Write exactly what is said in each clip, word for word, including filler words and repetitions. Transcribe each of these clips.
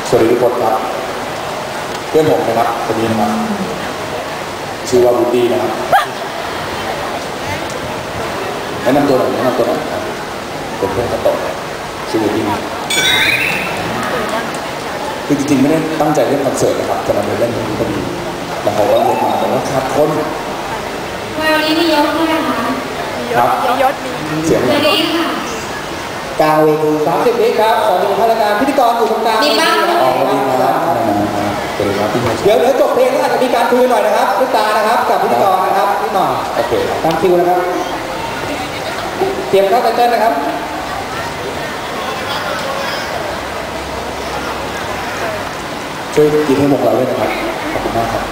สวัสดีทุกคนครับเพื่อนผมนะครับคนนี้นะครับชื่อว่าบูตี้นะครับแนะนำตัวหน่อยแนะนำตัวหน่อยครับเป็นเพื่อนกระโตกชื่อบูตี้คือจริงๆไม่ได้ตั้งใจเล่นคอนเสิร์ตนะครับแต่เราเล่นอย่างนี้พอดีแล้วเขาก็เรียกมาแต่ว่าขาดคนวันนี้มียศด้วยนะคะครับยศเสียงสวัสดีค่ะกลางเวทีสามสิบวิครับขอดูพนักงานพิธีกรอยู่ตรงกลางมีบ้างไหมอ๋อดีครับสวัสดีครับพี่ชายเดี๋ยวเดี๋ยวจบเพลงแล้วอาจจะมีการคุยหน่อยนะครับพี่ตานะครับกับพิธีกรนะครับนิดหน่อยโอเคครับตามคิวนะครับเตรียมเข้าไตเติ้ลนะครับช่วยกินให้หมดเราด้วยนะครับขอบคุณมากครับ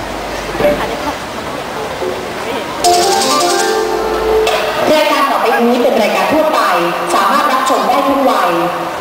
รายการต่อไปนี้เป็นรายการทั่วไปสามารถรับชมได้ทุกวัย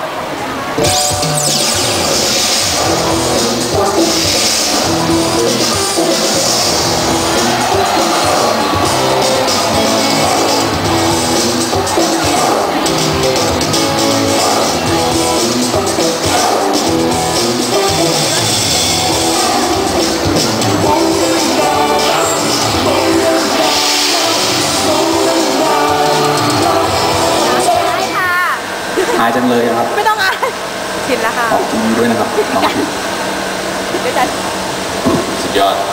อายจังเลยครับไม่ต้องอายชินแล้วค่ะขอบคุณด้วยนะครับน้องผิดด้วยกันสุดยอด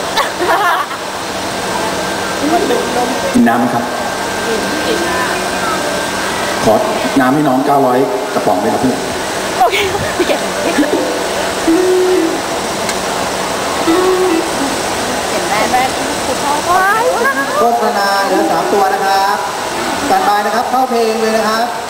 กินน้ำไหมครับกินขอน้ำให้น้องเก้าร้อยกระป๋องเลยครับพี่โอเคพี่เก็บเห็นแม่แม่คุณพ่อว้ายโฆษณาเหลือสามตัวนะครับสแตนบายนะครับเข้าเพลงเลยนะครับ